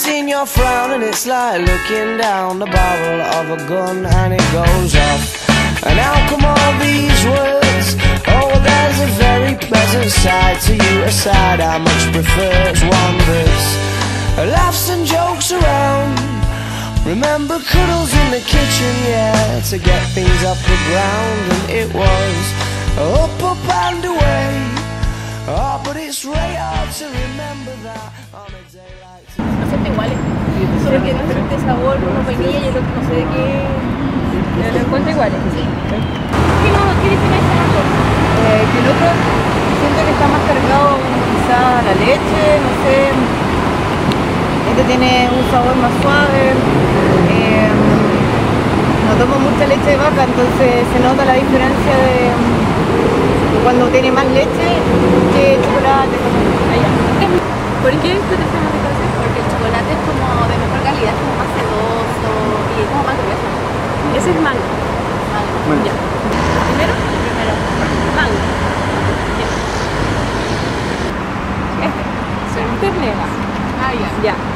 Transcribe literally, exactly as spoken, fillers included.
seen your frown and it's like looking down the barrel of a gun and it goes off. And how come all these words? Oh, there's a very pleasant side to you, a side I much prefer. It's one that's laughs and jokes around. Remember cuddles in the kitchen, yeah, to get things off the ground. And it was up, up and away. Oh, but it's really hard to remember that on a day like today. Bastante iguales, solo que diferente sabor, uno vainilla y el otro no sé de qué. Pero lo encuentro iguales. ¿Qué, no, qué diferencia hay? Eh, que el otro siento que está más cargado quizá a la leche, no sé. Este tiene un sabor más suave. Eh, no tomo mucha leche de vaca, entonces se nota la diferencia de cuando tiene más leche que chocolate. ¿Por qué esto te llama de casa? Porque el chocolate es como de mejor calidad, es como más sedoso y es como más grueso. Ese es mango. Mango. Ya. ¿Primero? Primero. Mango. Ya. Este. Sí. Este es negro. Ah, ya. Ya.